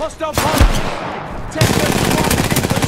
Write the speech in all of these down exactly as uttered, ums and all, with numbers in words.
Hostile pilot! Take this one!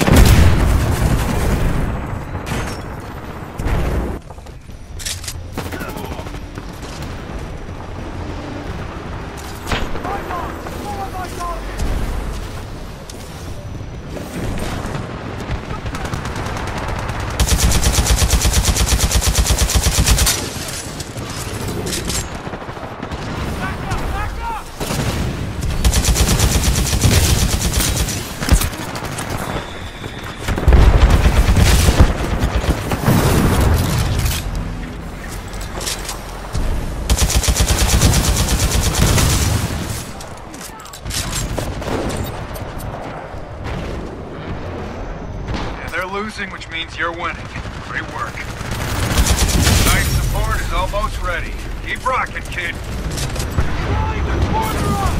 Which means you're winning. Great work. Night support is almost ready. Keep rocking, kid. Trying to corner us!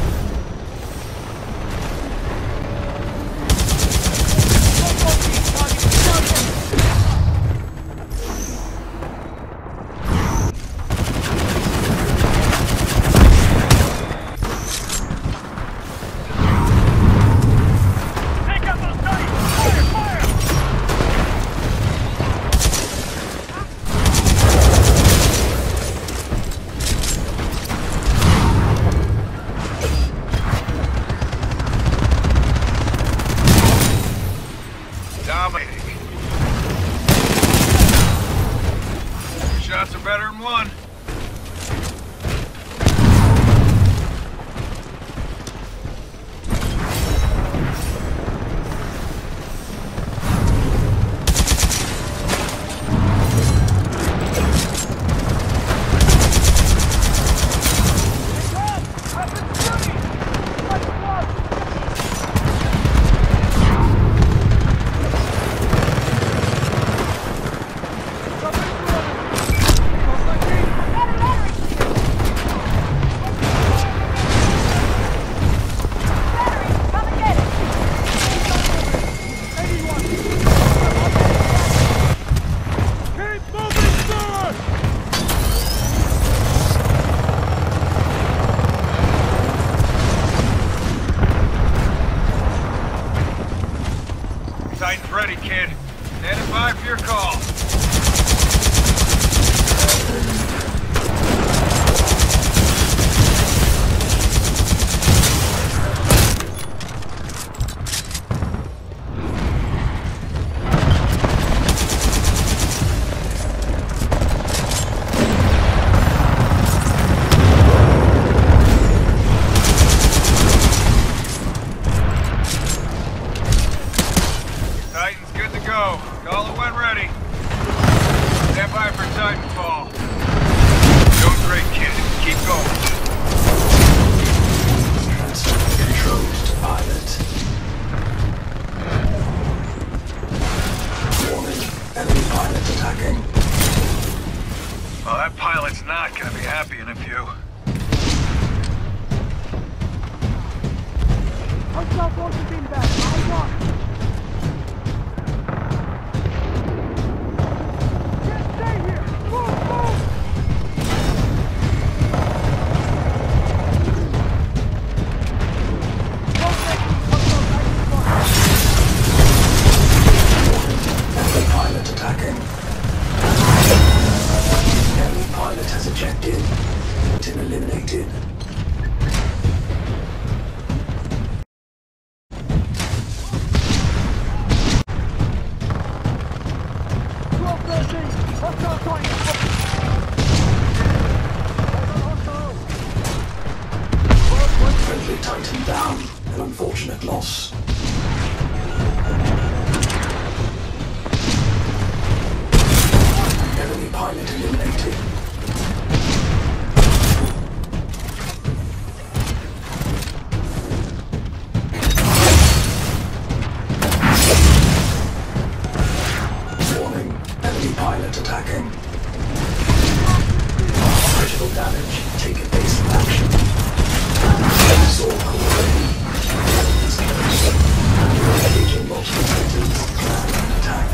Shots are better than one. Titan's ready, kid. Standing by for your call. Call it when ready. Stand by for Titanfall. Doing great, kid. Keep going. Transfer controls to pilot. Warning, enemy pilot attacking. Well, that pilot's not gonna be happy in a few. Hostile forces inbound. I want. Ejected. Been eliminated. twelve thirteen! Hostile Titan! Friendly Titan down. An unfortunate loss. Enemy pilot eliminated. Attacking. Critical damage. Take evasive action. Absorb already. Engaging multiple Titans. Plan an attack.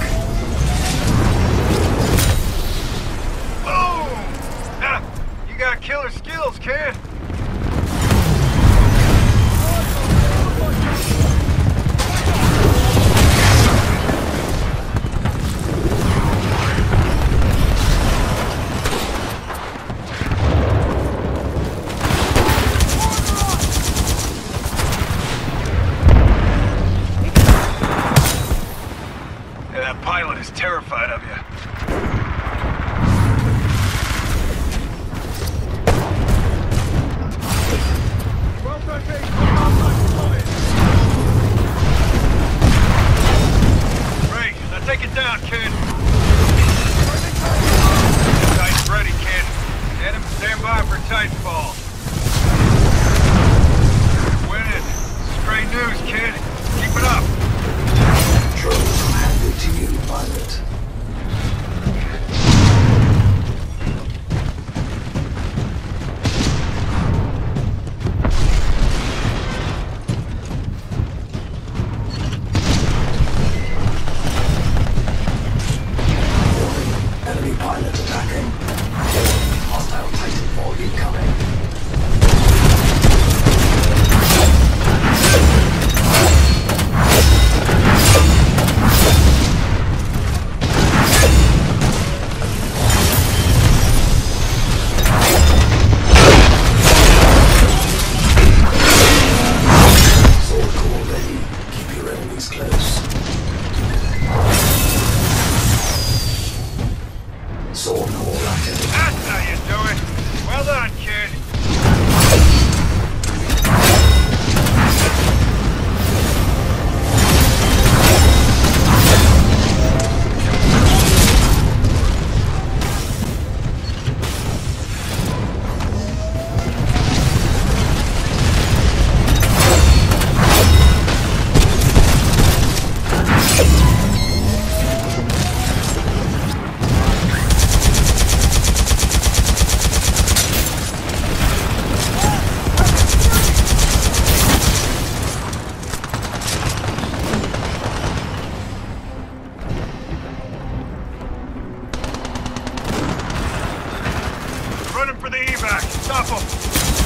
Boom! Ah, you got killer skills, kid. pilot is terrified of you. twelve thirteen, outside, Great, now take it down, kid. Titan's ready, kid. Get him, stand by for Titanfall. You're winning. This is great news, kid. Keep it up. Controls handed to you, pilot. Enemy pilot attacking. Hostile Titanfall incoming. Sword core ready. Keep your enemies close. Sword core active. That's how you do it. Well done, kid. Running for the evac. Stop him.